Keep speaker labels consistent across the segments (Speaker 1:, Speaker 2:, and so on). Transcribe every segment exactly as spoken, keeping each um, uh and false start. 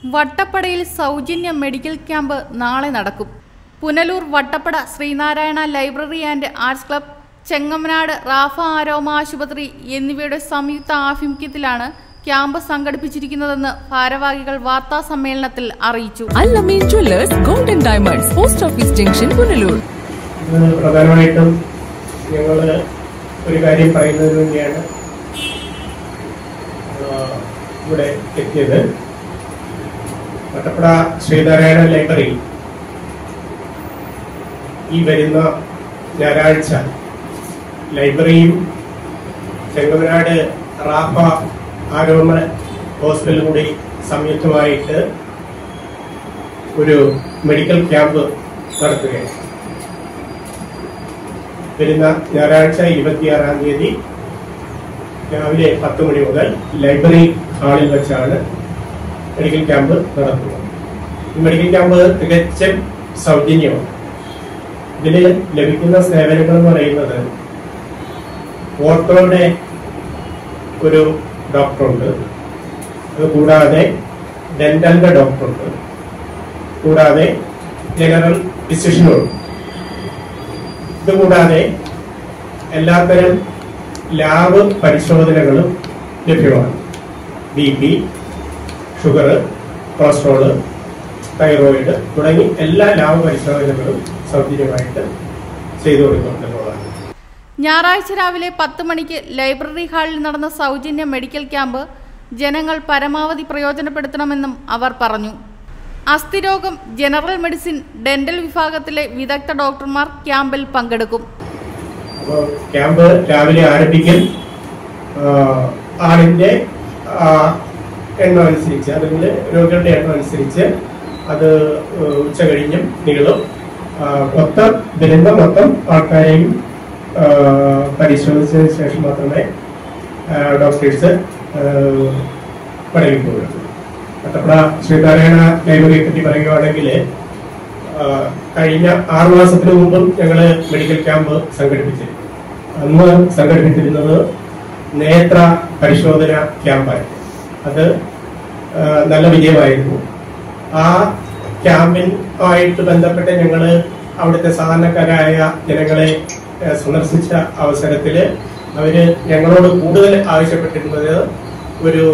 Speaker 1: വട്ടപ്പടയിൽ സൗജന്യ medical camp നാളെ നടക്കും. Punalur Vattappada Sreenarayana library and arts club, Chengamanad Rafa Aroma ആശുപത്രി എന്നിവയുടെ സംയുക്ത ആഭിമുഖ്യത്തിലാണ് ക്യാമ്പ് സംഘടിപ്പിച്ചിരിക്കുന്നതെന്ന് ഭാരവാഹികൾ വാർത്താ സമ്മേളനത്തിൽ അറിയിച്ചു.
Speaker 2: Al Amin jewellers golden diamonds, post office junction, Punalur.
Speaker 3: പ്രധാനമായിട്ടും ഞങ്ങൾ ഒരു കാര്യം പറയുന്നതിന് വേണ്ടിയാണ് ഇവിടെ എത്തിയത്. വട്ടപ്പട ശ്രീനാരായണ ലൈബ്രറി ഈ വരുന്ന ഞായറാഴ്ച ലൈബ്രറിയും ചെങ്ങമനാട് റാഫ ആരോമ ഹോസ്പിറ്റലും കൂടി സംയുക്തമായിട്ട് ഒരു മെഡിക്കൽ ക്യാമ്പ് നടത്തുകയാണ്. വരുന്ന ഞായറാഴ്ച ഇരുപത്തിയാറാം തീയതി രാവിലെ പത്ത് മണി മുതൽ ലൈബ്രറി ഹാളിൽ വെച്ചാണ് മെഡിക്കൽ ക്യാമ്പ് നടത്തുന്നത്. ഈ മെഡിക്കൽ ക്യാമ്പ് തികച്ചും സൗജന്യമാണ്. ഇതിൽ ലഭിക്കുന്ന സേവനങ്ങൾ എന്ന് പറയുന്നത് ഓർത്തോയുടെ ഒരു ഡോക്ടറുണ്ട്, അത് കൂടാതെ ഡെന്റലിന്റെ ഡോക്ടറുണ്ട്, കൂടാതെ ജനറൽ ഫിസിഷ്യനുണ്ട്. ഇതുകൂടാതെ എല്ലാത്തരം ലാബ് പരിശോധനകളും ലഭ്യമാണ്. B P, sugar, cholesterol, thyroid തുടങ്ങി എല്ലാ ലാബ് പരിശോധനകളും സൗജന്യമായിട്ട് ചെയ്തു കൊടുക്കുന്നുണ്ടെന്നുള്ളതാണ്.
Speaker 1: ഞായറാഴ്ച രാവിലെ പത്ത് മണിക്ക് ലൈബ്രറി ഹാളിൽ നടന്ന സൗജന്യ മെഡിക്കൽ ക്യാമ്പ് ജനങ്ങൾ പരമാവധി പ്രയോജനപ്പെടുത്തണമെന്നും അവർ പറഞ്ഞു. അസ്ഥിരോഗം, ജനറൽ മെഡിസിൻ, ഡെന്റൽ വിഭാഗത്തിലെ വിദഗ്ധ ഡോക്ടർമാർ ക്യാമ്പിൽ പങ്കെടുക്കും.
Speaker 3: അപ്പോൾ ക്യാമ്പ് രാവിലെ ആരംഭിക്കും. ആളിന്റെ എണ്ണം അനുസരിച്ച്, അല്ലെങ്കിൽ രോഗികളുടെ എണ്ണം അനുസരിച്ച് അത് ഉച്ച കഴിഞ്ഞും നീളും. മൊത്തം വരുന്ന മൊത്തം ആൾക്കാരെയും പരിശോധിച്ചതിന് ശേഷം മാത്രമേ ഡോക്ടേഴ്സ് മടങ്ങിപ്പോകുള്ളൂ. വട്ടപ്പട ശ്രീനാരായണ ലൈബ്രറിയെ പറ്റി പറയുകയാണെങ്കിൽ കഴിഞ്ഞ ആറു മാസത്തിന് മുമ്പും ഞങ്ങള് മെഡിക്കൽ ക്യാമ്പ് സംഘടിപ്പിച്ചിരുന്നു. അന്ന് സംഘടിപ്പിച്ചിരുന്നത് നേത്ര പരിശോധന ക്യാമ്പായിരുന്നു. അത് നല്ല വിജയമായിരുന്നു. ആ ക്യാമ്പിനുമായിട്ട് ബന്ധപ്പെട്ട് ഞങ്ങള് അവിടുത്തെ സാധാരണക്കാരായ ജനങ്ങളെ സന്ദർശിച്ച അവസരത്തില് അവര് ഞങ്ങളോട് കൂടുതൽ ആവശ്യപ്പെട്ടിരുന്നത് ഒരു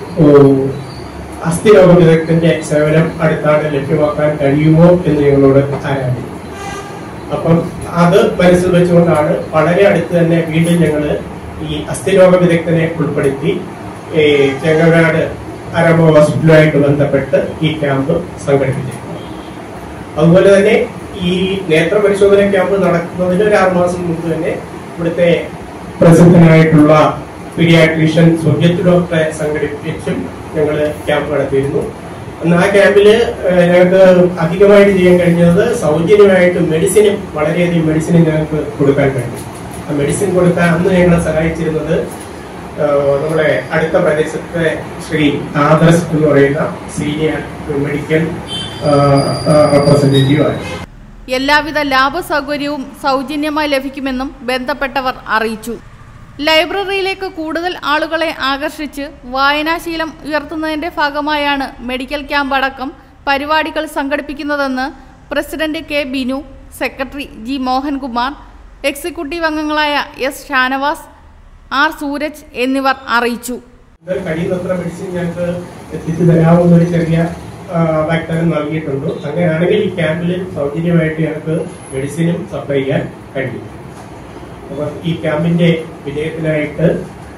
Speaker 3: അസ്ഥിരോഗ വിദഗ്ധന്റെ സേവനം അടുത്താണ് ലഭ്യമാക്കാൻ കഴിയുമോ എന്ന് ഞങ്ങളോട് ആരാധിക്കും. അപ്പം അത് മനസ്സിൽ വെച്ചുകൊണ്ടാണ് വളരെ അടുത്ത് തന്നെ വീണ്ടും ഞങ്ങള് ഈ അസ്ഥിരോഗ വിദഗ്ധനെ ഉൾപ്പെടുത്തി ചെങ്ങമനാട് ആരോമ ഹോസ്പിറ്റലുമായിട്ട് ബന്ധപ്പെട്ട് ഈ ക്യാമ്പ് സംഘടിപ്പിച്ചിരിക്കുന്നത്. അതുപോലെ തന്നെ ഈ നേത്ര പരിശോധന ക്യാമ്പ് നടക്കുന്നതിന് ഒരു ആറു മാസം മുമ്പ് തന്നെ ഇവിടുത്തെ പ്രസിദ്ധനായിട്ടുള്ള പീഡിയാട്രീഷ്യൻ സുജിത് ഡോക്ടറെ സംഘടിപ്പിച്ചും ഞങ്ങള് ക്യാമ്പ് നടത്തിയിരുന്നു. അന്ന് ആ ക്യാമ്പില് ഞങ്ങൾക്ക് അധികമായിട്ട് ചെയ്യാൻ കഴിഞ്ഞത് സൗജന്യമായിട്ട് മെഡിസിനും വളരെയധികം മെഡിസിനും ഞങ്ങൾക്ക് കൊടുക്കാൻ കഴിഞ്ഞു. ആ മെഡിസിൻ കൊടുക്കാൻ അന്ന് ഞങ്ങളെ സഹായിച്ചിരുന്നത് നമ്മളെ അടുത്ത പ്രദേശത്തെ ശ്രീ ആദർശ് എന്ന് പറയുന്ന സീനിയർ മെഡിക്കൽ റെപ്രസെന്റേറ്റീവ് ആണ്.
Speaker 1: എല്ലാവിധ ലാഭ സൗകര്യവും സൗജന്യമായി ലഭിക്കുമെന്നും ബന്ധപ്പെട്ടവർ അറിയിച്ചു. ലൈബ്രറിയിലേക്ക് കൂടുതൽ ആളുകളെ ആകർഷിച്ച് വായനാശീലം ഉയർത്തുന്നതിന്റെ ഭാഗമായാണ് മെഡിക്കൽ ക്യാമ്പ് അടക്കം പരിപാടികൾ സംഘടിപ്പിക്കുന്നതെന്ന് president K Binu, secretary G Mohankumar, executive അംഗങ്ങളായ എസ് ഷാനവാസ്, ആർ സൂരജ് എന്നിവർ അറിയിച്ചു.
Speaker 3: കഴിയുന്നത്ര മെഡിസിൻ ഞങ്ങൾക്ക് എത്തിച്ചു തരാവുന്ന ഒരു ചെറിയ വാഗ്ദാനം നൽകിയിട്ടുണ്ട്. അങ്ങനെയാണെങ്കിൽ ഈ ക്യാമ്പിൽ സൗജന്യമായിട്ട് ഞങ്ങൾക്ക് മെഡിസിനും സപ്ലൈ ചെയ്യാൻ കഴിയും. അപ്പൊ ഈ ക്യാമ്പിന്റെ വിജയത്തിനായിട്ട്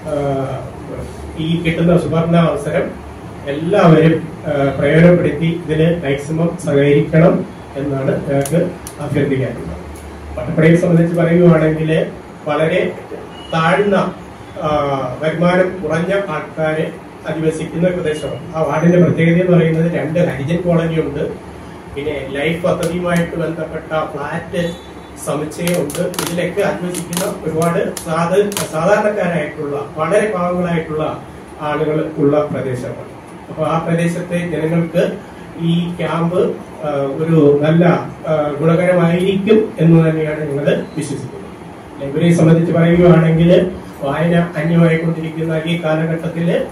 Speaker 3: ഈ കിട്ടുന്ന സുവർണ അവസരം എല്ലാവരും പ്രയോജനപ്പെടുത്തി ഇതിന് മാക്സിമം സഹകരിക്കണം എന്നാണ് ഞങ്ങൾക്ക് അഭ്യർത്ഥിക്കാനുള്ളത്. വട്ടപ്പടയെ സംബന്ധിച്ച് പറയുകയാണെങ്കിൽ വളരെ താഴ്ന്ന വരുമാനം കുറഞ്ഞ ആൾക്കാര് അധിവസിക്കുന്ന പ്രദേശമാണ്. ആ വാർഡിന്റെ പ്രത്യേകത എന്ന് പറയുന്നത് രണ്ട് ഹരിജൻ കോളനി ഉണ്ട്, പിന്നെ ലൈഫ് പദ്ധതിയുമായിട്ട് ബന്ധപ്പെട്ട ഫ്ലാറ്റ് സമുച്ചയമുണ്ട്. ഇതിലൊക്കെ അധിവസിക്കുന്ന ഒരുപാട് സാധാരണക്കാരായിട്ടുള്ള വളരെ പാവങ്ങളായിട്ടുള്ള ആളുകൾ ഉള്ള പ്രദേശമാണ്. അപ്പൊ ആ പ്രദേശത്തെ ജനങ്ങൾക്ക് ഈ ക്യാമ്പ് ഒരു നല്ല ഗുണകരമായിരിക്കും എന്ന് തന്നെയാണ് ഞങ്ങൾ വിശ്വസിക്കുന്നത്. ലൈബ്രറിയെ സംബന്ധിച്ച് പറയുകയാണെങ്കിൽ വായന അന്യമായിക്കൊണ്ടിരിക്കുന്ന ഈ കാലഘട്ടത്തില്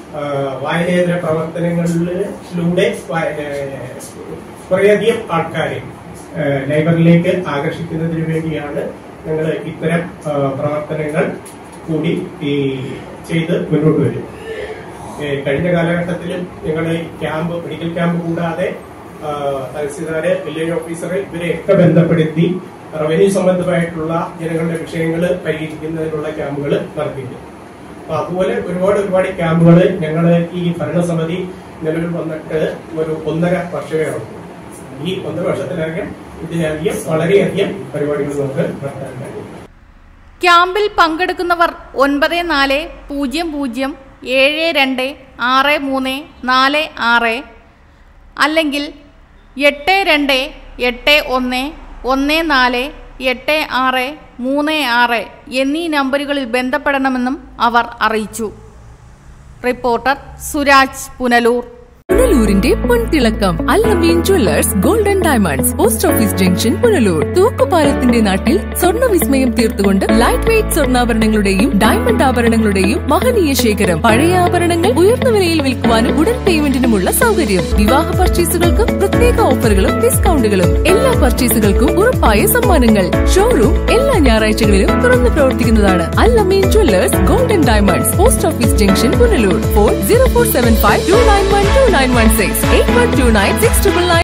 Speaker 3: വായനേതര പ്രവർത്തനങ്ങളിലൂടെ കുറേയധികം ആൾക്കാരെ ലൈബ്രറിയിലേക്ക് ആകർഷിക്കുന്നതിന് വേണ്ടിയാണ് ഞങ്ങൾ ഇത്തരം പ്രവർത്തനങ്ങൾ കൂടി ഈ ചെയ്ത് മുന്നോട്ട് വരും. കഴിഞ്ഞ കാലഘട്ടത്തിലും ഞങ്ങൾ ക്യാമ്പ് മെഡിക്കൽ ക്യാമ്പ് കൂടാതെ തഹസീൽദാര്, വില്ലേജ് ഓഫീസർ ഇവരെയൊക്കെ ബന്ധപ്പെടുത്തി റവന്യൂ സംബന്ധമായിട്ടുള്ള ജനങ്ങളുടെ വിഷയങ്ങൾ പരിഹരിക്കുന്നതിനുള്ള ക്യാമ്പുകൾ നടത്തിയിട്ടുണ്ട്. അപ്പൊ അതുപോലെ ഒരുപാട് ഒരുപാട് ക്യാമ്പുകൾ ഞങ്ങൾ ഈ ഭരണസമിതി നിലവിൽ വന്നിട്ട് ഒരു ഒന്നര വർഷമേ ഈ ഒന്നര വർഷത്തിലധികം ഇതിനധികം വളരെയധികം പരിപാടികൾ നമുക്ക് നടത്താൻ കഴിയും.
Speaker 1: ക്യാമ്പിൽ പങ്കെടുക്കുന്നവർ ഒൻപത് നാല് പൂജ്യം പൂജ്യം ഏഴ് രണ്ട് ആറ് മൂന്ന് നാല് ആറ് അല്ലെങ്കിൽ എട്ട് രണ്ട് എട്ട് ഒന്ന് ഒന്ന് നാല് എട്ട് ആറ് മൂന്ന് ആറ് എന്നീ നമ്പറുകളിൽ ബന്ധപ്പെടണമെന്നും അവർ അറിയിച്ചു. റിപ്പോർട്ടർ സുരാജ്, പുനലൂർ.
Speaker 2: പുനലൂരിന്റെ പൊൻതിളക്കം Al Amin jewellers golden diamonds, post office junction, Punalur. തൂക്കുപാലത്തിന്റെ നാട്ടിൽ സ്വർണ്ണ വിസ്മയം തീർത്തുകൊണ്ട് ലൈറ്റ് വെയ്റ്റ് സ്വർണ്ണാഭരണങ്ങളുടെയും ഡയമണ്ട് ആഭരണങ്ങളുടെയും മഹനീയ ശേഖരം. പഴയ ആഭരണങ്ങൾ ഉയർന്ന വിലയിൽ വിൽക്കുവാനും ഉടൻ പേയ്മെന്റിനുമുള്ള സൗകര്യം. വിവാഹ പർച്ചേസുകൾക്കും പ്രത്യേക ഓഫറുകളും ഡിസ്കൗണ്ടുകളും. എല്ലാ പർച്ചേസുകൾക്കും ഉറപ്പായ സമ്മാനങ്ങൾ. ഷോറൂം എല്ലാ ഞായറാഴ്ചകളിലും തുറന്നു പ്രവർത്തിക്കുന്നതാണ്. Al Amin jewellers golden diamonds, post office junction, Punalur. Phone zero four seven five two nine one two nine one six eight one two nine six nine nine.